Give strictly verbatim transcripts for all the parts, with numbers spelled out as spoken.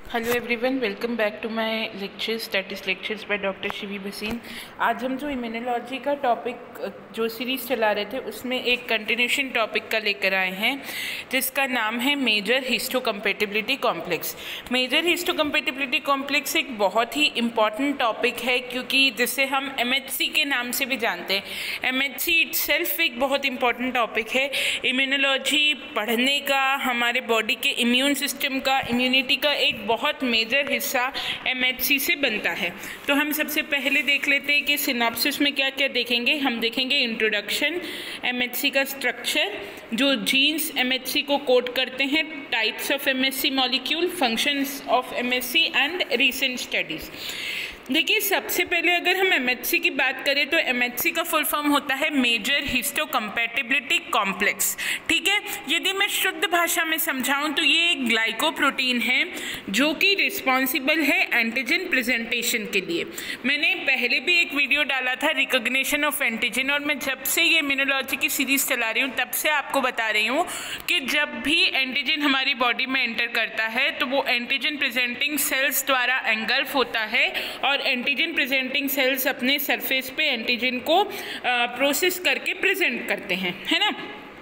Hello everyone, welcome back to my lectures that is lectures by doctor Shivi Bhasin. आज हम जो immunology का topic जो सीरीज़ चला रहे थे उसमें एक कंटिन्यूशन टॉपिक का लेकर आए हैं जिसका नाम है major histocompatibility complex. Major histocompatibility complex एक बहुत ही इम्पॉर्टेंट टॉपिक है क्योंकि जिसे हम एम एच सी के नाम से भी जानते हैं। एम एच सी इटसेल्फ एक बहुत इम्पॉर्टेंट टॉपिक है। इम्यूनोलॉजी पढ़ने का, हमारे बॉडी के इम्यून सिस्टम का, इम्यूनिटी का एक बहुत मेजर हिस्सा एम एच सी से बनता है। तो हम सबसे पहले देख लेते हैं कि सिनॉप्सिस में क्या क्या देखेंगे। हम देखेंगे इंट्रोडक्शन, एम एच सी का स्ट्रक्चर, जो जीन्स एम एच सी को कोड करते हैं, types of M H C molecule, functions of M H C and recent studies. देखिए, सबसे पहले अगर हम एम एच सी की बात करें तो एम एच सी का फुल फॉर्म होता है मेजर हिस्टोकम्पैटिबिलिटी कॉम्प्लेक्स। ठीक है, यदि मैं शुद्ध भाषा में समझाऊं तो ये एक ग्लाइकोप्रोटीन है जो कि रिस्पॉन्सिबल है एंटीजन प्रेजेंटेशन के लिए। मैंने पहले भी एक वीडियो डाला था रिकॉग्निशन ऑफ एंटीजन, और मैं जब से ये इम्यूनोलॉजी की सीरीज चला रही हूँ तब से आपको बता रही हूँ कि जब भी एंटीजन हमारी बॉडी में एंटर करता है तो वो एंटीजन प्रेजेंटिंग सेल्स द्वारा एंगल्फ होता है और एंटीजन प्रेजेंटिंग सेल्स अपने सरफेस पे एंटीजन को प्रोसेस करके प्रेजेंट करते हैं, है ना।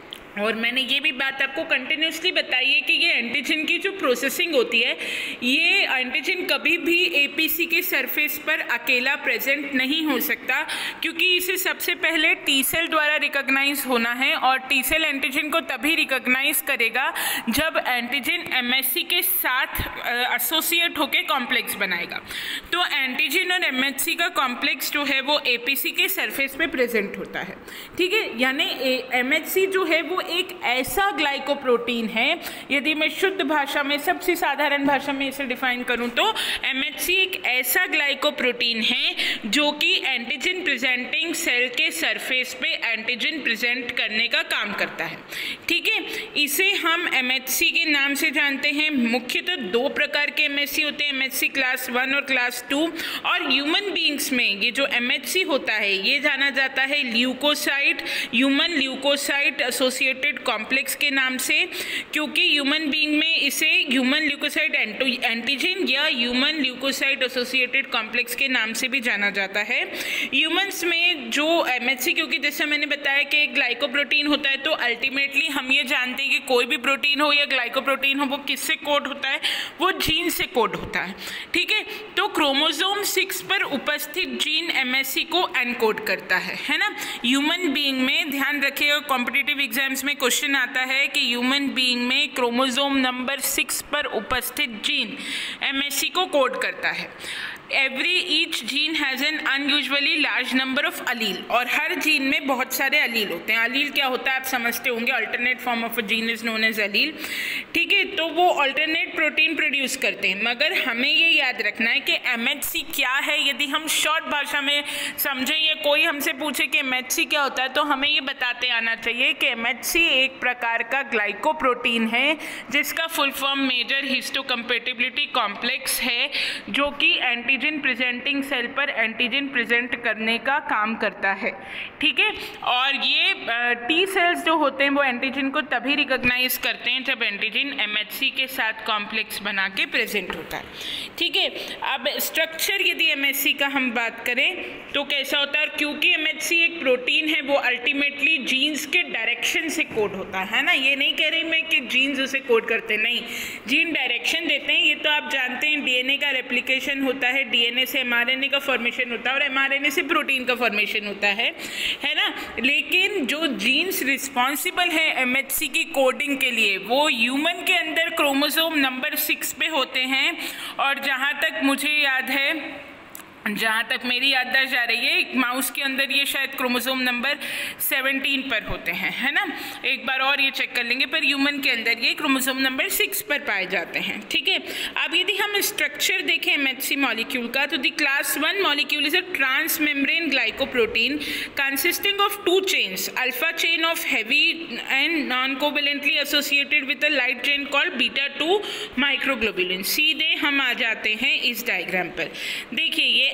और मैंने ये भी बात आपको कंटिन्यूसली बताई है कि ये एंटीजन की जो प्रोसेसिंग होती है, ये एंटीजन कभी भी ए पी सी के सरफेस पर अकेला प्रेजेंट नहीं हो सकता क्योंकि इसे सबसे पहले टी सेल द्वारा रिकॉग्नाइज होना है और टी सेल एंटीजन को तभी रिकॉग्नाइज करेगा जब एंटीजन एम एच सी के साथ एसोसिएट होकर कॉम्प्लेक्स बनाएगा। तो एंटीजन और एम एच सी का कॉम्प्लेक्स जो है वो ए पी सी के सरफेस पे प्रेजेंट होता है। ठीक है, यानी एम एच सी जो है वो एक ऐसा ग्लाइकोप्रोटीन है, यदि मैं शुद्ध भाषा में, सबसे साधारण भाषा में इसे डिफाइन करूं तो एम एच सी एक ऐसा ग्लाइकोप्रोटीन है जो कि एंटीजन प्रेजेंटिंग सेल के सरफेस पे एंटीजन प्रेजेंट करने का काम करता है। ठीक है, इसे हम एम एच सी के नाम से जानते हैं। मुख्यतः दो प्रकार के एम एच सी होते हैं, M H C class one और क्लास टू। और ह्यूमन बींग्स में ये जो एम एच सी होता है ये जाना जाता है leukocyte, human leukocyte associated complex के नाम से, क्योंकि ह्यूमन बीइंग में इसे ह्यूमन ल्यूकोसाइट एंटीजन या ह्यूमन ल्यूकोसाइट एसोसिएटेड कॉम्प्लेक्स के नाम से भी जाना जाता है। ह्यूमंस में जो एम एच सी, क्योंकि जैसे मैंने बताया कि एक ग्लाइकोप्रोटीन होता है, तो अल्टीमेटली हम ये जानते हैं कि कोई भी प्रोटीन हो या ग्लाइकोप्रोटीन हो वो किससे कोड होता है, वो जीन से कोड होता है। ठीक है, तो क्रोमोसोम सिक्स पर उपस्थित जीन एम एच सी को एनकोड करता है, है ना। ह्यूमन बीइंग में ध्यान रखिएगा, कॉम्पिटिटिव एग्जाम्स में क्वेश्चन आता है कि ह्यूमन बीइंग में क्रोमोसोम नंबर सिक्स पर उपस्थित जीन एम एच सी को कोड करता है। Every each gene has an unusually large number of allele, और हर जीन में बहुत सारे अलील होते हैं। अलील क्या होता है आप समझते होंगे, alternate form of a gene is known as allele. ठीक है, तो वो अल्टरनेट प्रोटीन प्रोड्यूस करते हैं। मगर हमें ये याद रखना है कि एम एच सी क्या है। यदि हम शॉर्ट भाषा में समझें या कोई हमसे पूछे कि एम एच सी क्या होता है तो हमें ये बताते आना चाहिए कि एम एच सी एक प्रकार का ग्लाइकोप्रोटीन है जिसका full form major histocompatibility complex है, जो कि एंटीजन प्रेजेंटिंग सेल पर एंटीजन प्रेजेंट करने का काम करता है। ठीक है, और ये टी सेल्स जो होते हैं वो एंटीजन को तभी रिकॉग्नाइज करते हैं जब एंटीजन एम एच सी के साथ कॉम्प्लेक्स बना के प्रेजेंट होता है। ठीक है, अब स्ट्रक्चर यदि एम एच सी का हम बात करें तो कैसा होता है, क्योंकि एम एच सी एक प्रोटीन है वो अल्टीमेटली जीन्स के डायरेक्शन से कोड होता है ना। ये नहीं कह रही मैं कि जीन्स उसे कोड करते, नहीं, जीन डायरेक्शन देते हैं। ये तो आप जानते हैं डी एन ए का रेप्लिकेशन होता है, डी एन ए से एम आर एन ए का फॉर्मेशन होता है और एम आर एन ए से प्रोटीन का फॉर्मेशन होता है, है ना। लेकिन जो जीन्स रिस्पॉन्सिबल है एम एच सी की कोडिंग के लिए वो ह्यूमन के अंदर क्रोमोसोम नंबर सिक्स पे होते हैं, और जहाँ तक मुझे याद है, जहाँ तक मेरी याददाश्त जा रही है, माउस के अंदर ये शायद क्रोमोसोम नंबर सेवनटीन पर होते हैं, है ना। एक बार और ये चेक कर लेंगे, पर ह्यूमन के अंदर ये क्रोमोसोम नंबर सिक्स पर पाए जाते हैं। ठीक है, अब यदि हम स्ट्रक्चर देखें एम एच सी मॉलिक्यूल का तो the class one molecule is a transmembrane glycoprotein consisting of two chains, alpha chain of heavy and non covalently associated with a light chain called beta two microglobulin. सीधे हम आ जाते हैं इस diagram पर। देखिए, ये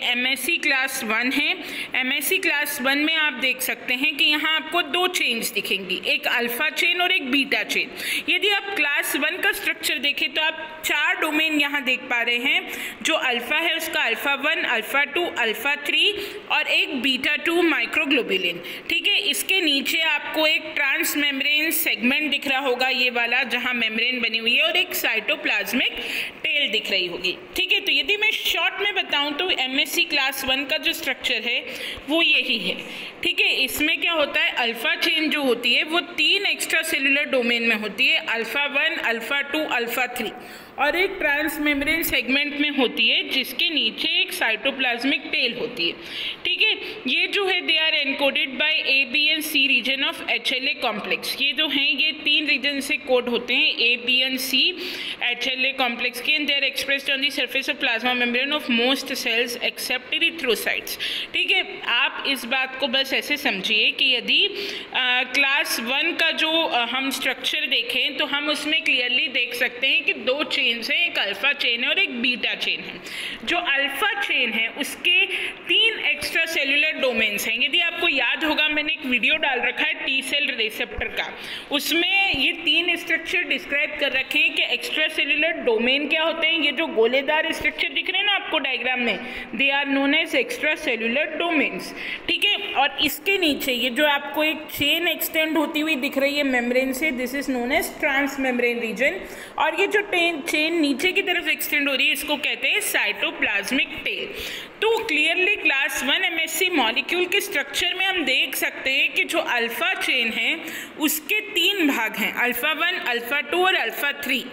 एमएससी क्लास वन है। MSC class one में आप देख सकते हैं कि यहाँ आपको दो चेन्स दिखेंगी, एक अल्फा चेन और एक बीटा चेन। यदि आप क्लास वन का स्ट्रक्चर देखें तो आप चार डोमेन यहाँ देख पा रहे हैं। जो अल्फा है उसका alpha one, alpha two, alpha three और एक बीटा टू माइक्रोग्लोब्यूलिन। ठीक है, इसके नीचे आपको एक ट्रांस मेम्ब्रेन सेगमेंट दिख रहा होगा, ये वाला जहाँ मेम्ब्रेन बनी हुई है, और एक साइटोप्लाज्मिक टेल दिख रही होगी। ठीक है, तो यदि मैं शॉर्ट में बताऊं तो एमएससी क्लास वन का जो स्ट्रक्चर है वो यही है। ठीक है, इसमें क्या होता है, अल्फा चेन जो होती है वो तीन एक्स्ट्रा सेलुलर डोमेन में होती है, alpha one, alpha two, alpha three, और एक ट्रांस मेम्ब्रेन सेगमेंट में होती है जिसके नीचे एक साइटोप्लाज्मिक टेल होती है। ठीक है, ये जो है they are encoded by A B and C region of H L A complex. ये जो हैं ये तीन रीजन से कोड होते हैं, A B and C H L A complex के, and they are expressed on the surface of plasma membrane of most cells except erythrocytes. ठीक है, आप इस बात को बस ऐसे समझिए कि यदि क्लास वन का जो आ, हम स्ट्रक्चर देखें तो हम उसमें क्लियरली देख सकते हैं कि दो चेन्स हैं, एक अल्फा चेन है और एक बीटा चेन है। जो अल्फा चेन है उसके तीन एक्स्ट्रा सेलुलर डोमेन्स हैं। यदि आपको याद होगा मैंने एक वीडियो डाल रखा है टी सेल रिसेप्टर का, उसमें ये तीन स्ट्रक्चर डिस्क्राइब कर रखे हैं कि एक्स्ट्रा सेलुलर डोमेन क्या होते हैं। ये जो गोलेदार स्ट्रक्चर दिख रहे हैं ना आपको डायग्राम में, they are known as extracellular domains. ठीक है, और इसके नीचे ये जो आपको एक चेन एक्सटेंड होती हुई दिख रही है मेम्ब्रेन से, this is known as transmembrane region, और ये जो चेन नीचे की तरफ एक्सटेंड हो रही है इसको कहते हैं साइटोप्लाज्मिक टेल। तो clearly class one MSC molecule के स्ट्रक्चर में हम देख सकते हैं कि जो अल्फा चेन है उसके तीन भाग हैं, अल्फा वन, अल्फा टू और अल्फा थ्री,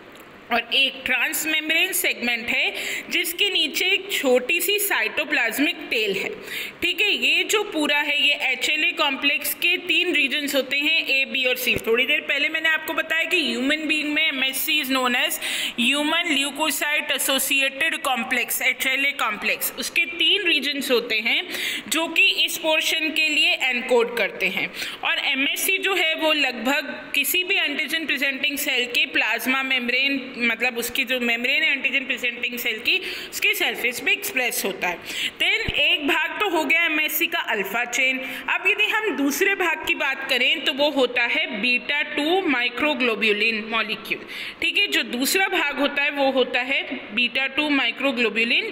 और एक ट्रांस मेम्ब्रेन सेगमेंट है जिसके नीचे एक छोटी सी साइटोप्लाज्मिक टेल है। ठीक है, ये जो पूरा है ये एच एल ए कॉम्प्लेक्स के तीन रीजन्स होते हैं, ए बी और सी। थोड़ी देर पहले मैंने आपको बताया कि ह्यूमन बीइंग में MSC is known as human leukocyte associated complex, H L A complex. उसके तीन रीजन्स होते हैं जो कि इस पोर्शन के लिए एनकोड करते हैं, और एमएससी जो है वो लगभग किसी भी एंटीजन प्रेजेंटिंग सेल के प्लाज्मा मेम्ब्रेन, मतलब उसकी जो मेम्ब्रेन है एंटीजन प्रेजेंटिंग सेल की, उसके सरफेस पे एक्सप्रेस होता है। देन एक भाग तो हो गया एमएससी का अल्फा चेन। अब यदि हम दूसरे भाग की बात करें तो वो होता है बीटा टू माइक्रोग्लोब्यूलिन मॉलिक्यूल। ठीक है, जो दूसरा भाग होता है वो होता है बीटा टू माइक्रोग्लोब्यूलिन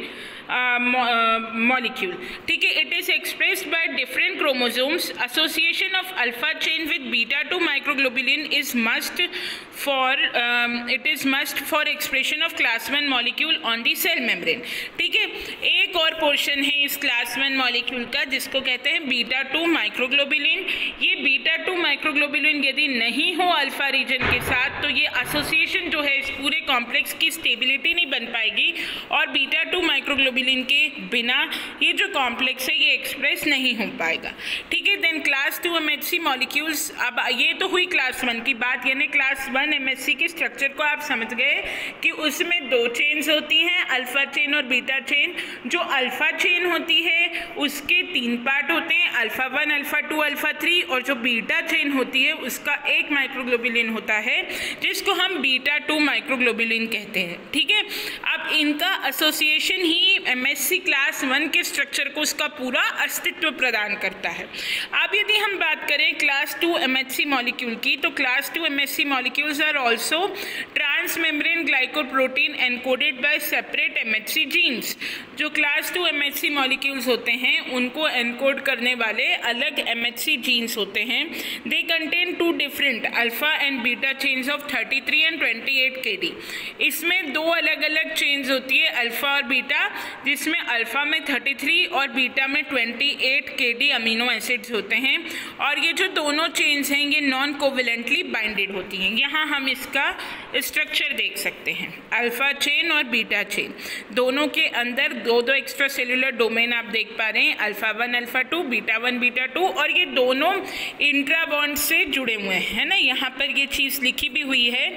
मॉलिक्यूल। ठीक है, it is expressed by different chromosomes. Association of alpha chain with beta two microglobulin is must for it is must for expression of class one molecule on the cell membrane. ठीक है, एक और portion है इस class one molecule का जिसको कहते हैं बीटा टू माइक्रोग्लोब्यूलिन। ये बीटा टू माइक्रोग्लोब्यूलिन यदि नहीं हो अल्फा रीजन के साथ तो ये एसोसिएशन जो है इस पूरे कॉम्प्लेक्स की स्टेबिलिटी नहीं बन पाएगी, और बीटा टू माइक्रोग्लोब्यूलिन के बिना ये जो कॉम्प्लेक्स है ये एक्सप्रेस नहीं हो पाएगा। ठीक है, then class two MHC molecules. अब ये तो हुई क्लास वन की बात, यानी क्लास वन एमएचसी के स्ट्रक्चर को आप समझ गए कि उसमें दो चेन्स होती हैं, अल्फा चेन और बीटा चेन। जो अल्फा चेन होती है उसके तीन पार्ट होते हैं, alpha one, alpha two, alpha three, और जो बीटा चेन होती है उसका एक माइक्रोग्लोब्यूलिन होता है जिसको हम बीटा टू माइक्रोग्लोब्यूलिन कहते हैं। ठीक है, अब इनका एसोसिएशन ही एमएससी क्लास वन के स्ट्रक्चर को उसका पूरा अस्तित्व प्रदान करता है। अब यदि हम बात करें क्लास टू एमएचसी मॉलिक्यूल की, तो class two MHC molecules are also transmembrane glycoprotein encoded by separate MHC genes. जो क्लास टू एमएचसी मॉलिक्यूल्स होते हैं उनको एनकोड करने वाले अलग एमएचसी जीन्स होते हैं। They contain two different alpha and beta chains of thirty three and twenty eight KD. इसमें दो अलग अलग चेन्स होती है अल्फा और बीटा, जिसमें अल्फा में थर्टी थ्री और बीटा में twenty eight KD amino acids होते हैं, और ये जो दोनों चेन्स हैं ये नॉन कोवेलेंटली बाइंडेड होती हैं। यहाँ हम इसका स्ट्रक्चर देख सकते हैं, अल्फा चेन और बीटा चेन दोनों के अंदर दो दो एक्स्ट्रा सेलुलर डोमेन आप देख पा रहे हैं, alpha one, alpha two, beta one, beta two, और ये दोनों इंट्राबॉन्ड से जुड़े हुए हैं, है ना। यहाँ पर ये चीज़ लिखी भी हुई है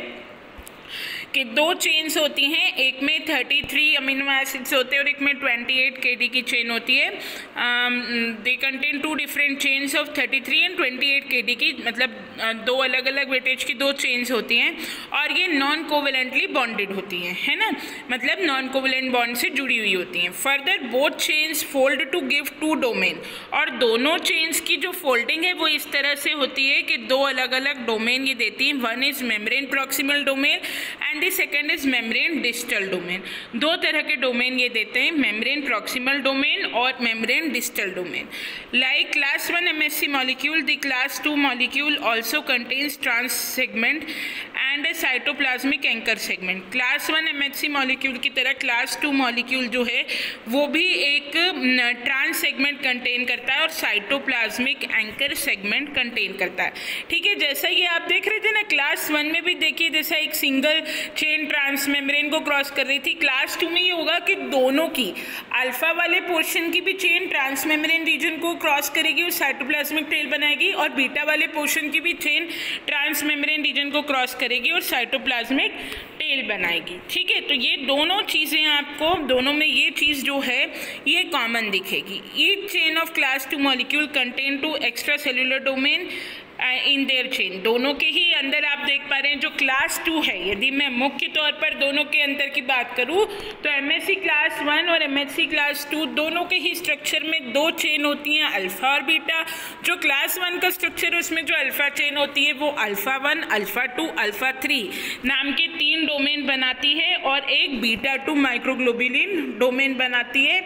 कि दो चेन्स होती हैं, एक में थर्टी थ्री अमीनो एसिड्स होते हैं और एक में ट्वेंटी एट केडी की चेन होती है। They contain two different chains of thirty three and twenty eight KD की, मतलब दो अलग अलग वेटेज की दो चेन्स होती हैं और ये नॉन कोवेलेंटली बॉन्डेड होती हैं, है ना, मतलब नॉन कोवेलेंट बॉन्ड से जुड़ी हुई होती हैं। Further both chains fold to give two domain, और दोनों चेन्स की जो फोल्डिंग है वो इस तरह से होती है कि दो अलग अलग डोमेन ये देती हैं। One is membrane proximal domain and the second is membrane distal domain. दो तरह के डोमेन ये देते हैं, मेम्ब्रेन प्रॉक्सिमल डोमेन और membrane distal domain. Like class one MSC molecule, the class two molecule also contains trans segment and a cytoplasmic anchor segment. Class one MHC molecule की तरह class two molecule जो है वो भी एक trans segment contain करता है और साइटोप्लाज्मिक एंकर सेगमेंट कंटेन करता है। ठीक है, जैसा ये आप देख रहे थे ना, क्लास वन में भी देखिए जैसा एक सिंगल चेन ट्रांस मेम्ब्रेन को क्रॉस कर रही थी, क्लास टू में ये होगा कि दोनों की अल्फा वाले पोर्शन की भी चेन ट्रांस मेम्ब्रेन रीजन को क्रॉस करेगी और साइटोप्लाज्मिक टेल बनाएगी, और बीटा वाले पोर्शन की भी चेन ट्रांस मेम्ब्रेन रीजन को क्रॉस करेगी और साइटोप्लाज्मिक टेल बनाएगी। ठीक है, तो ये दोनों चीज़ें आपको, दोनों में ये चीज़ जो है ये कॉमन दिखेगी। Each chain of class two molecule contain two extracellular domain in their chain. दोनों के ही अंदर आप देख पा रहे हैं जो क्लास टू है, यदि मैं मुख्य तौर पर दोनों के अंदर की बात करूं तो एमएससी क्लास वन और एमएचसी क्लास टू दोनों के ही स्ट्रक्चर में दो चेन होती हैं, अल्फा और बीटा। जो क्लास वन का स्ट्रक्चर है उसमें जो अल्फा चेन होती है वो alpha one, alpha two, alpha three नाम के तीन डोमेन बनाती है और एक बीटा टू माइक्रोग्लोबुलिन डोमेन बनाती है।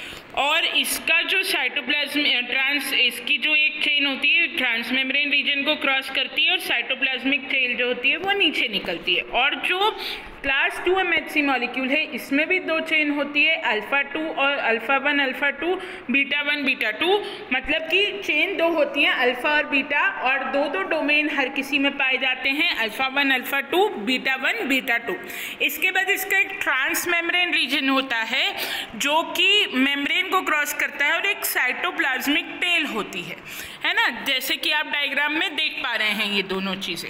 और इसका जो साइटोप्लाज्म ट्रांस इसकी जो एक चेन होती है ट्रांस मेम्ब्रेन रीजन को क्रॉस करती है और साइटोप्लाज्मिक टेल जो होती है वो नीचे निकलती है। और जो क्लास टू एमएचसी मॉलिक्यूल है इसमें भी दो चेन होती है, अल्फा टू और alpha one, alpha two, beta one, beta two, मतलब कि चेन दो होती हैं अल्फा और बीटा, और दो दो डोमेन हर किसी में पाए जाते हैं, alpha one, alpha two, beta one, beta two. इसके बाद इसका एक ट्रांस मेम्ब्रेन रीजन होता है जो कि मेम्ब्रेन को क्रॉस करता है और एक साइटोप्लाज्मिक टेल होती है, है ना, जैसे कि आप डायग्राम में देख पा रहे हैं ये दोनों चीज़ें।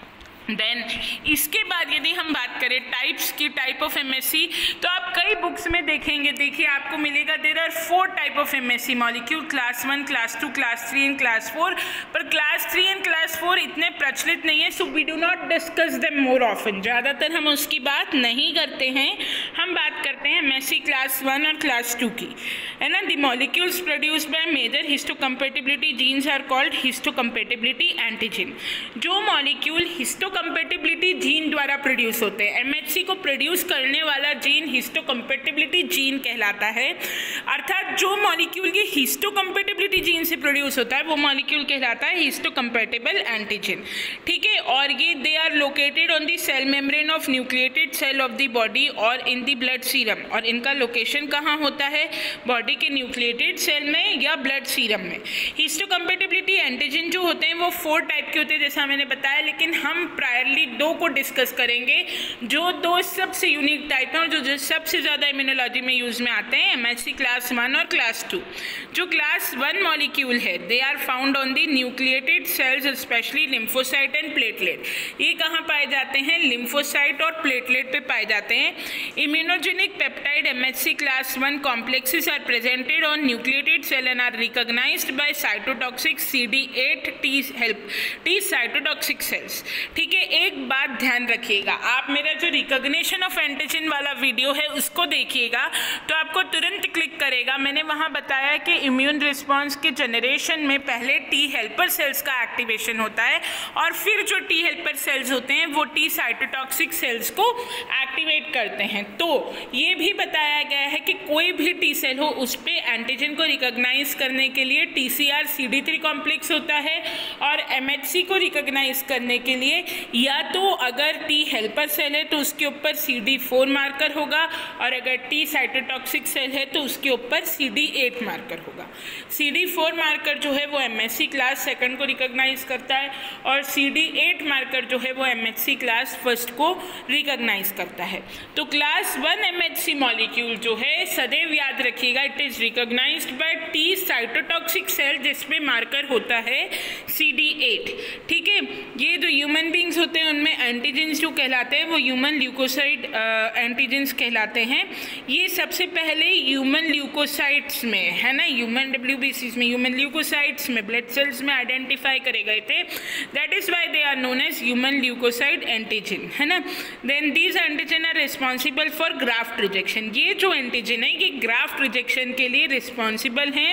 देन इसके बाद यदि हम बात करें टाइप्स की, टाइप ऑफ एमएससी, तो आप कई बुक्स में देखेंगे, देखिए आपको मिलेगा there are four type of MSC molecule, class one, class two, class three and class four. पर class three and class four इतने प्रचलित नहीं है, so we do not discuss them more often, ज़्यादातर हम उसकी बात नहीं करते हैं। हम बात करते हैं एमएससी क्लास वन और क्लास टू की, है ना। The molecules produced by major histocompatibility genes are called histocompatibility antigen. जो मॉलिक्यूल हिस्टो कंपेटिबिलिटी जीन द्वारा प्रोड्यूस होते हैं, एमएचसी को प्रोड्यूस करने वाला जीन हिस्टोकम्पेटिबिलिटी जीन कहलाता है। अर्थात जो मॉलिक्यूल की हिस्टोकम्पेटिबिलिटी जीन से प्रोड्यूस होता है वो मॉलिक्यूल कहलाता है हिस्टोकम्पेटिबल एंटीजन। ठीक है, और ये they are located on the cell membrane of nucleated cell of the body और इन द ब्लड सीरम। और इनका लोकेशन कहाँ होता है? बॉडी के न्यूक्लिएटेड सेल में या ब्लड सीरम में। हिस्टोकम्पेटिबिलिटी एंटीजन जो होते हैं वो फोर टाइप के होते हैं जैसा मैंने बताया, लेकिन हम प्रायरली दो को डिस्कस करेंगे जो दो सबसे यूनिक टाइप हैं और जो सबसे ज़्यादा इम्यूनोलॉजी में यूज में आते हैं, एमएचसी क्लास वन और क्लास टू। जो क्लास वन मॉलिक्यूल है they are found on the nucleated cells specially lymphocyte and platelet. ये कहाँ पाए जाते हैं? लिम्फोसाइट और प्लेटलेट पे पाए जाते हैं। Immunogenic peptide MHC class one complexes are presented on nucleated cell and are recognized by cytotoxic C D eight T help T cytotoxic cells. ठीक है, एक बात ध्यान रखिएगा, आप मेरा जो रिकॉग्निशन ऑफ एंटीजन वाला वीडियो है उसको देखिएगा तो आपको तुरंत क्लिक करेगा। मैंने वहाँ बताया कि इम्यून रिस्पॉन्स के जनरेशन में पहले टी हेल्पर सेल्स का एक्टिवेशन होता है और फिर जो टी हेल्पर सेल्स होते हैं वो टी साइटोटॉक्सिक सेल्स को एक्टिवेट करते हैं। तो ये भी बताया गया है कि कोई भी टी सेल हो उस पर एंटीजन को रिकॉग्नाइज करने के लिए T C R C D three complex होता है और एम एच सी को रिकॉग्नाइज करने के लिए या तो अगर टी हेल्पर सेल है तो उसके ऊपर सी डी फोर मार्कर होगा और अगर टी साइटोटॉक्सिक सेल है तो उसके ऊपर सी डी एट मार्कर होगा। सी डी फोर मार्कर जो है वो M H C class second को रिकॉग्नाइज करता है और सी डी एट मार्कर जो है वो M H C class first को रिकॉग्नाइज करता है। तो क्लास वन एमएचसी मॉलिक्यूल जो है सदैव याद रखिएगा, it is recognized by T cytotoxic cell जिसमें मार्कर होता है सी डी एट। ठीक है, ये जो ह्यूमन बींग्स होते हैं उनमें एंटीजेंस जो कहलाते हैं वो ह्यूमन ल्यूकोसाइड एंटीजेंस कहलाते हैं। ये सबसे पहले ह्यूमन ल्यूकोसाइट्स में है ना, ह्यूमन डब्ल्यूबीसीज में, ह्यूमन ल्यूकोसाइट्स में, ब्लड सेल्स में आइडेंटिफाई करे गए थे। That is why they are known as human leukocyte antigen, है ना। Then these antigen are responsible for graft rejection. ये जो एंटीजन है ये ग्राफ्ट रिजेक्शन के लिए रिस्पॉन्सिबल हैं,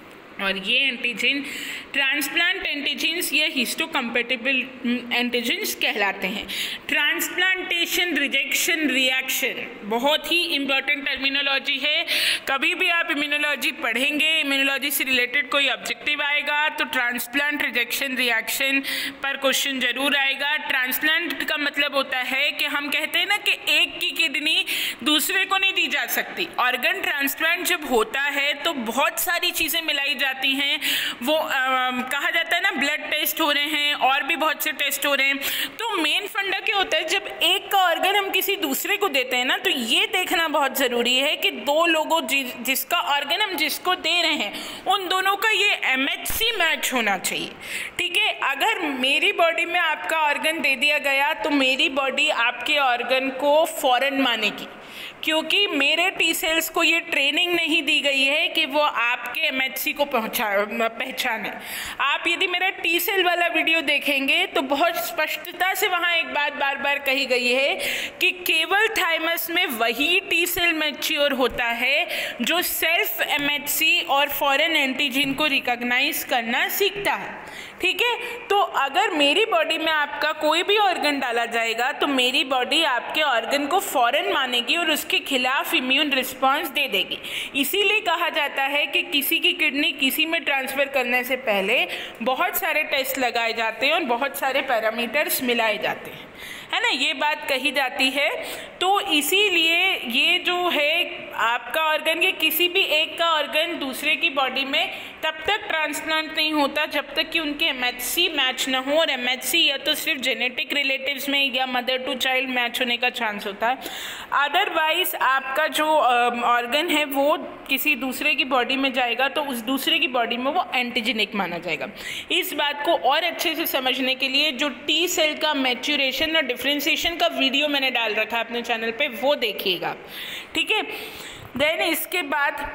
और ये एंटीजन ट्रांसप्लांट एंटीजेंस या हिस्टोकम्पेटिबल एंटीजेंस कहलाते हैं। ट्रांसप्लांटेशन रिजेक्शन रिएक्शन बहुत ही इंपॉर्टेंट टर्मिनोलॉजी है। कभी भी आप इम्यूनोलॉजी पढ़ेंगे, इम्यूनोलॉजी से रिलेटेड कोई ऑब्जेक्टिव आएगा तो ट्रांसप्लांट रिजेक्शन रिएक्शन पर क्वेश्चन जरूर आएगा। ट्रांसप्लांट का मतलब होता है कि हम कहते हैं ना कि एक की किडनी दूसरे को नहीं दी जा सकती। ऑर्गन ट्रांसप्लांट जब होता है तो बहुत सारी चीज़ें मिलाई जाती हैं, वो आ, कहा जाता है ना ब्लड टेस्ट हो रहे हैं और भी बहुत से टेस्ट हो रहे हैं। तो मेन फंडा क्या होता है, जब एक का ऑर्गन हम किसी दूसरे को देते हैं ना तो ये देखना बहुत ज़रूरी है कि दो लोगों जि, जिसका ऑर्गन हम जिसको दे रहे हैं उन दोनों का ये एमएचसी मैच होना चाहिए। ठीक है, अगर मेरी बॉडी में आपका ऑर्गन दे दिया गया तो मेरी बॉडी आपके ऑर्गन को फौरन मानेगी, क्योंकि मेरे टी सेल्स को ये ट्रेनिंग नहीं दी गई है कि वो आपके एमएचसी को पहुंचा पहचाने। आप यदि मेरा टी सेल वाला वीडियो देखेंगे तो बहुत स्पष्टता से वहाँ एक बात बार बार कही गई है कि केवल थाइमस में वही टी सेल मैच्योर होता है जो सेल्फ एमएचसी और फॉरेन एंटीजन को रिकॉग्नाइज करना सीखता है। ठीक है, तो अगर मेरी बॉडी में आपका कोई भी ऑर्गन डाला जाएगा तो मेरी बॉडी आपके ऑर्गन को फौरन मानेगी और उसके खिलाफ इम्यून रिस्पांस दे देगी। इसीलिए कहा जाता है कि किसी की किडनी किसी में ट्रांसफ़र करने से पहले बहुत सारे टेस्ट लगाए जाते हैं और बहुत सारे पैरामीटर्स मिलाए जाते हैं, है ना, ये बात कही जाती है। तो इसीलिए ये जो है आपका ऑर्गन, ये किसी भी एक का ऑर्गन दूसरे की बॉडी में तब तक ट्रांसप्लांट नहीं होता जब तक कि उनके एमएचसी मैच ना हो, और एमएचसी या तो सिर्फ जेनेटिक रिलेटिव्स में या मदर टू चाइल्ड मैच होने का चांस होता है। अदरवाइज आपका जो ऑर्गन है वो किसी दूसरे की बॉडी में जाएगा तो उस दूसरे की बॉडी में वो एंटीजेनिक माना जाएगा। इस बात को और अच्छे से समझने के लिए जो टी सेल का मैच्योरेशन और डिफ्रेंशिएशन का वीडियो मैंने डाल रखा है अपने चैनल पे, वो देखिएगा। ठीक है, देन इसके बाद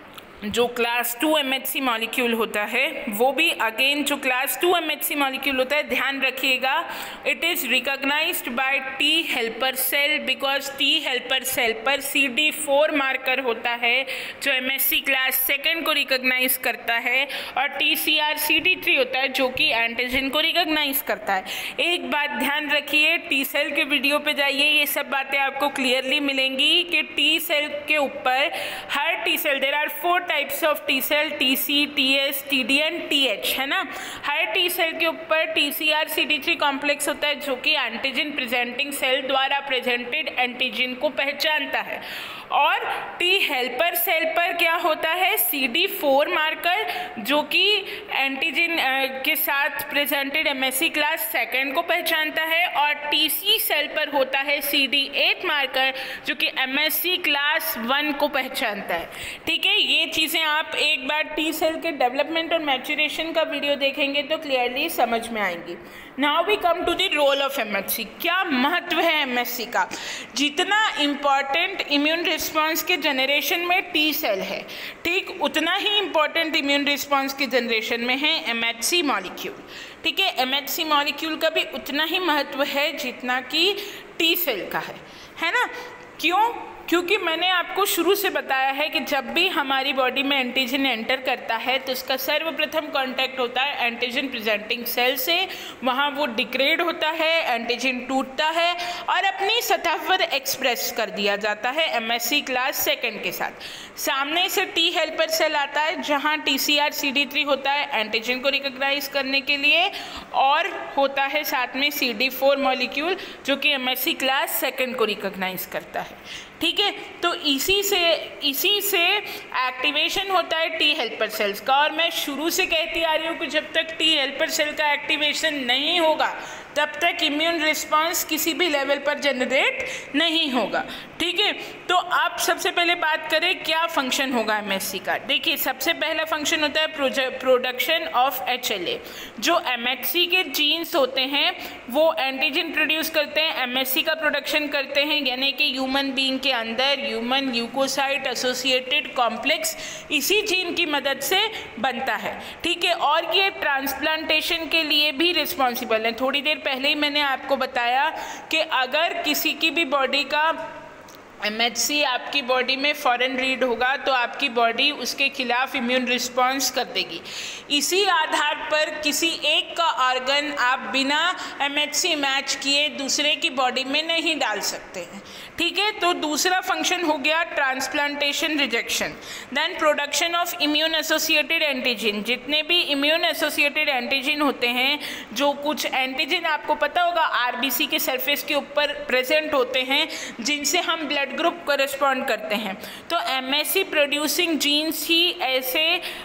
जो क्लास टू एमएचसी मॉलिक्यूल होता है वो भी अगेन जो क्लास टू एमएचसी मॉलिक्यूल होता है, ध्यान रखिएगा, it is recognized by T helper cell because T helper cell पर सी डी फोर मार्कर होता है जो एमएचसी क्लास सेकेंड को रिकॉग्नाइज करता है, और T C R C D three होता है जो कि एंटीजन को रिकॉग्नाइज करता है। एक बात ध्यान रखिए, टी सेल के वीडियो पे जाइए, ये सब बातें आपको क्लियरली मिलेंगी कि टी सेल के ऊपर हर T cell, there are four types of T cell, T C, T S, T D and T H, है ना। हर टी सेल के ऊपर T C R C D three complex होता है जो कि एंटीजन प्रेजेंटिंग सेल द्वारा प्रेजेंटेड एंटीजन को पहचानता है, और टी हेल्पर सेल पर क्या होता है, सी डी फोर मार्कर जो कि एंटीजन के साथ प्रेजेंटेड एमएससी क्लास सेकेंड को पहचानता है, और टी सी सेल पर होता है सी डी एट मार्कर जो कि एमएससी क्लास वन को पहचानता है। ठीक है, ये चीज़ें आप एक बार टी सेल के डेवलपमेंट और मैच्योरेशन का वीडियो देखेंगे तो क्लियरली समझ में आएंगी। Now we come to the role of MHC. क्या महत्व है एमएचसी का? जितना इम्पॉर्टेंट इम्यून रिस्पांस के जनरेशन में टी सेल है, ठीक उतना ही इम्पॉर्टेंट इम्यून रिस्पांस के जनरेशन में है एमएचसी मॉलिक्यूल। ठीक है, एमएचसी मॉलिक्यूल का भी उतना ही महत्व है जितना कि टी सेल का है, है ना। क्यों? क्योंकि मैंने आपको शुरू से बताया है कि जब भी हमारी बॉडी में एंटीजन एंटर करता है तो उसका सर्वप्रथम कांटेक्ट होता है एंटीजन प्रेजेंटिंग सेल से, वहाँ वो डिग्रेड होता है, एंटीजन टूटता है और अपनी सतह पर एक्सप्रेस कर दिया जाता है एमएससी क्लास सेकेंड के साथ। सामने से टी हेल्पर सेल आता है जहाँ T C R C D three होता है एंटीजन को रिकॉग्नाइज करने के लिए, और होता है साथ में सी डी फोर मॉलिक्यूल जो कि एमएससी क्लास सेकेंड को रिकॉग्नाइज करता है। ठीक है, तो इसी से इसी से एक्टिवेशन होता है टी हेल्पर सेल्स का, और मैं शुरू से कहती आ रही हूँ कि जब तक टी हेल्पर सेल का एक्टिवेशन नहीं होगा तब तक इम्यून रिस्पॉन्स किसी भी लेवल पर जनरेट नहीं होगा। ठीक है, तो आप सबसे पहले बात करें क्या फंक्शन होगा एमएससी का। देखिए, सबसे पहला फंक्शन होता है प्रोडक्शन ऑफ एचएलए। जो एमएचसी के जीन्स होते हैं वो एंटीजन प्रोड्यूस करते हैं, एमएससी का प्रोडक्शन करते हैं, यानी कि ह्यूमन बीइंग के अंदर ह्यूमन ल्यूकोसाइट एसोसिएटेड कॉम्प्लेक्स इसी जीन की मदद से बनता है। ठीक है, और ये ट्रांसप्लांटेशन के लिए भी रिस्पॉन्सिबल है। थोड़ी देर पहले ही मैंने आपको बताया कि अगर किसी की भी बॉडी का एमएचसी आपकी बॉडी में फॉरेन रीड होगा तो आपकी बॉडी उसके खिलाफ इम्यून रिस्पॉन्स कर देगी। इसी आधार पर किसी एक का ऑर्गन आप बिना एमएचसी मैच किए दूसरे की बॉडी में नहीं डाल सकते हैं। ठीक है, तो दूसरा फंक्शन हो गया transplantation rejection. Then production of immune associated antigen. जितने भी इम्यून एसोसिएटेड एंटीजन होते हैं, जो कुछ एंटीजन आपको पता होगा आरबीसी के सरफेस के ऊपर प्रेजेंट होते हैं जिनसे हम ब्लड ग्रुप करेस्पॉन्ड करते हैं, तो एमएससी प्रोड्यूसिंग जीन्स ही ऐसे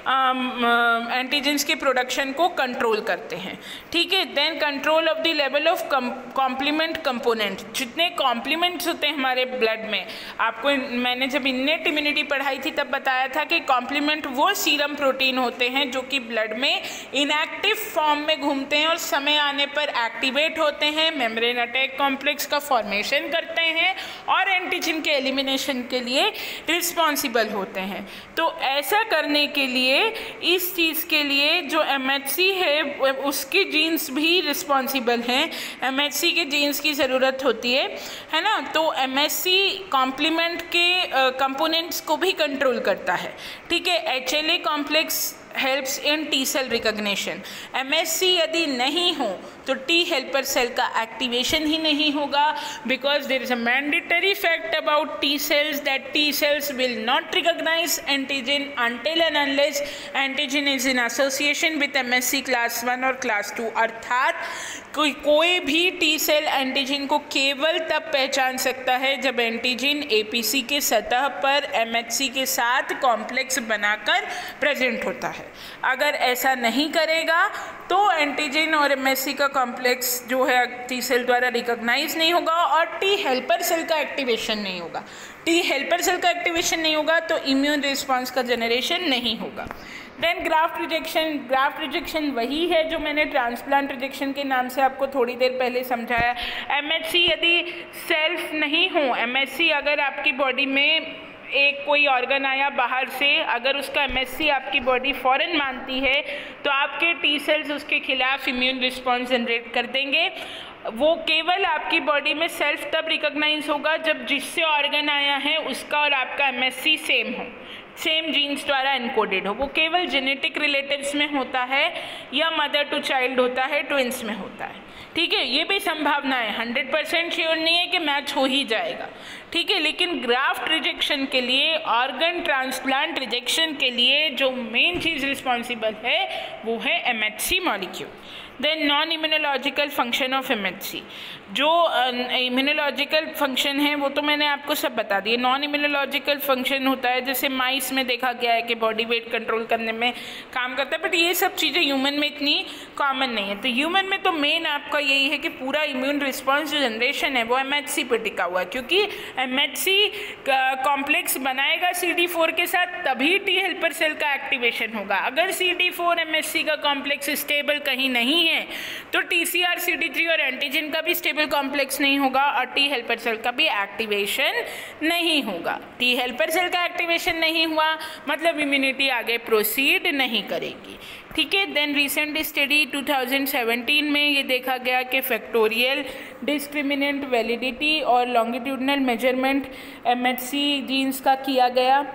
एंटीजन्स के प्रोडक्शन को कंट्रोल करते हैं। ठीक है, then control of the level of complement component. जितने कॉम्प्लीमेंट्स होते हैं हमारे ब्लड में, आपको मैंने जब इन्नेट इम्यूनिटी पढ़ाई थी तब बताया था कि कॉम्प्लीमेंट वो सीरम प्रोटीन होते हैं जो कि ब्लड में इनएक्टिव फॉर्म में घूमते हैं और समय आने पर एक्टिवेट होते हैं, मेम्ब्रेन अटैक कॉम्प्लेक्स का फॉर्मेशन करते हैं और एंटीजन के एलिमिनेशन के लिए रिस्पॉन्सिबल होते हैं। तो ऐसा करने के लिए इस चीज़ के लिए जो एमएचसी है उसके जीन्स भी रिस्पॉन्सिबल हैं, एमएचसी के जीन्स की ज़रूरत होती है, है ना। तो एमएचसी कॉम्प्लीमेंट के कंपोनेंट्स को भी कंट्रोल करता है। ठीक है, HLA complex helps in T cell recognition. MHC यदि नहीं हो तो टी हेल्पर सेल का एक्टिवेशन ही नहीं होगा, because there is a mandatory fact about T cells that T cells will not recognize antigen until and unless antigen is in association with MHC class one और class two. अर्थात कोई कोई भी T cell antigen को केवल तब पहचान सकता है जब एंटीजन एपीसी के सतह पर एमएचसी के साथ कॉम्प्लेक्स बनाकर प्रेजेंट होता है। अगर ऐसा नहीं करेगा तो एंटीजन और एमएचसी का कॉम्प्लेक्स जो है टी सेल द्वारा रिकॉग्नाइज नहीं होगा और टी हेल्पर सेल का एक्टिवेशन नहीं होगा। टी हेल्पर सेल का एक्टिवेशन नहीं होगा तो इम्यून रिस्पॉन्स का जनरेशन नहीं होगा। Then graft rejection. Graft rejection वही है जो मैंने ट्रांसप्लांट रिजेक्शन के नाम से आपको थोड़ी देर पहले समझाया। एमएचसी यदि सेल्फ नहीं हो, एमएचसी अगर आपकी बॉडी में एक कोई ऑर्गन आया बाहर से, अगर उसका एमएचसी आपकी बॉडी फॉरेन मानती है तो आपके टी सेल्स उसके खिलाफ इम्यून रिस्पॉन्स जनरेट कर देंगे। वो केवल आपकी बॉडी में सेल्फ तब रिकॉग्नाइज होगा जब जिससे ऑर्गन आया है उसका और आपका एमएचसी सेम हो, सेम जीन्स द्वारा इनकोडेड हो। वो केवल जेनेटिक रिलेटिव्स में होता है या मदर टू चाइल्ड होता है, ट्विंस में होता है। ठीक है, ये भी संभावना है, हंड्रेड परसेंट श्योर नहीं है कि मैच हो ही जाएगा। ठीक है, लेकिन ग्राफ्ट रिजेक्शन के लिए, ऑर्गन ट्रांसप्लांट रिजेक्शन के लिए जो मेन चीज़ रिस्पॉन्सिबल है वो है MHC molecule. Then non immunological function of MHC. जो इम्यूनोलॉजिकल फंक्शन है वो तो मैंने आपको सब बता दिए। नॉन इम्यूनोलॉजिकल फंक्शन होता है जैसे माइस में देखा गया है कि बॉडी वेट कंट्रोल करने में काम करता है, बट ये सब चीज़ें ह्यूमन में इतनी कॉमन नहीं है। तो ह्यूमन में तो मेन आपका यही है कि पूरा इम्यून रिस्पॉन्स जो जनरेशन है वो एमएचसी पर टिका हुआ है, क्योंकि एमएचसी कॉम्प्लेक्स बनाएगा सी डी फोर के साथ तभी टी हेल्पर सेल का एक्टिवेशन होगा। अगर सी डी फोर एमएचसी का कॉम्प्लेक्स स्टेबल कहीं नहीं है तो टीसीआर सी डी थ्री और एंटीजन का भी स्टेबल कॉम्प्लेक्स नहीं होगा और टी हेल्पर सेल का भी एक्टिवेशन नहीं होगा। टी हेल्पर सेल का एक्टिवेशन नहीं हुआ मतलब इम्यूनिटी आगे प्रोसीड नहीं करेगी। ठीक है, then recent study two thousand seventeen में ये देखा गया कि फैक्टोरियल डिस्क्रिमिनेंट वैलिडिटी और लॉन्गिट्यूडनल मेजरमेंट एमएचसी जीन्स का किया गया।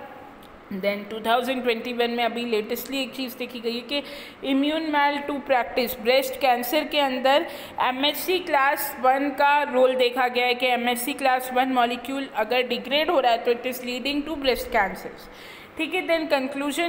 Then two thousand twenty one में अभी लेटेस्टली एक चीज़ देखी गई है कि immune mal to practice breast cancer के अंदर एमएचसी क्लास वन का रोल देखा गया है कि एमएचसी क्लास वन मॉलिक्यूल अगर डिग्रेड हो रहा है तो it is leading to breast cancer. ठीक है, देन कंक्लूजन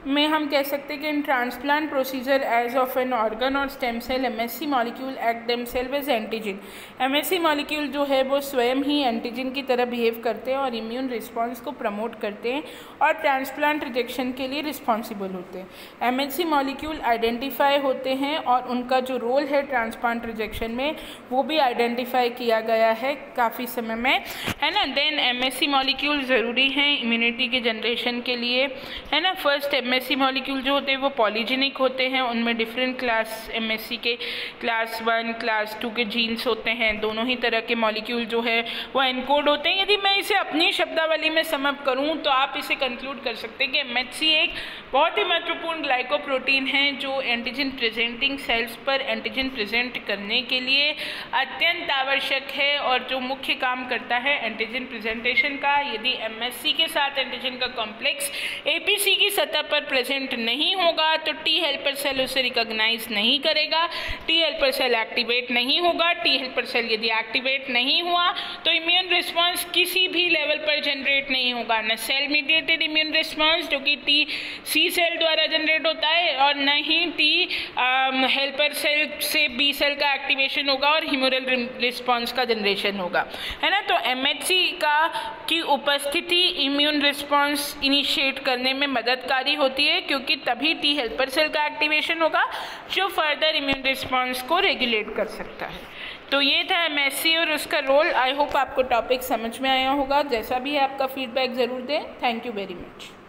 में हम कह सकते हैं कि इन transplant procedure as of an organ और stem cell MSC molecule act themselves as antigen. MSC molecule जो है वो स्वयं ही एंटीजन की तरह बिहेव करते हैं और इम्यून रिस्पॉन्स को प्रमोट करते हैं और ट्रांसप्लांट रिजेक्शन के लिए रिस्पॉन्सिबल होते हैं। एमएससी मॉलिक्यूल आइडेंटिफाई होते हैं और उनका जो रोल है ट्रांसप्लांट रिजेक्शन में वो भी आइडेंटिफाई किया गया है काफ़ी समय में, है ना। देन एमएससी मॉलिक्यूल ज़रूरी हैं इम्यूनिटी के जनरेशन के लिए, है ना। फर्स्ट एमएससी मॉलिक्यूल जो होते हैं वो पॉलीजेनिक होते हैं, उनमें डिफरेंट क्लास एमएससी के क्लास वन क्लास टू के जीन्स होते हैं, दोनों ही तरह के मॉलिक्यूल जो है वो एनकोड होते हैं। यदि मैं इसे अपनी शब्दावली में समअप करूं तो आप इसे कंक्लूड कर सकते हैं कि एमएचसी एक बहुत ही महत्वपूर्ण ग्लाइकोप्रोटीन है जो एंटीजन प्रेजेंटिंग सेल्स पर एंटीजन प्रेजेंट करने के लिए अत्यंत आवश्यक है और जो मुख्य काम करता है एंटीजन प्रेजेंटेशन का। यदि एमएससी के साथ एंटीजन का कॉम्प्लेक्स एपीसी की सतह पर प्रेजेंट नहीं होगा तो टी हेल्पर सेल उसे रिकॉग्नाइज नहीं करेगा, टी हेल्पर सेल एक्टिवेट नहीं होगा। टी हेल्पर सेल यदि एक्टिवेट नहीं हुआ तो इम्यून रिस्पांस किसी भी लेवल पर जनरेट नहीं होगा, न सेल मीडिएटेड इम्यून रिस्पांस जो कि टी सी सेल द्वारा जनरेट होता है और न ही टी हेल्पर सेल से बी सेल का एक्टिवेशन होगा और ह्यूमरल रिस्पांस का जनरेशन होगा, है ना। तो एमएचसी का की उपस्थिति इम्यून रिस्पांस इनिशिएट करने में मददगारी होती है क्योंकि तभी टी हेल्पर सेल का एक्टिवेशन होगा जो फर्दर इम्यून रिस्पांस को रेगुलेट कर सकता है। तो ये था एमएचसी और उसका रोल। आई होप आपको टॉपिक समझ में आया होगा। जैसा भी है आपका फीडबैक ज़रूर दें। Thank you very much.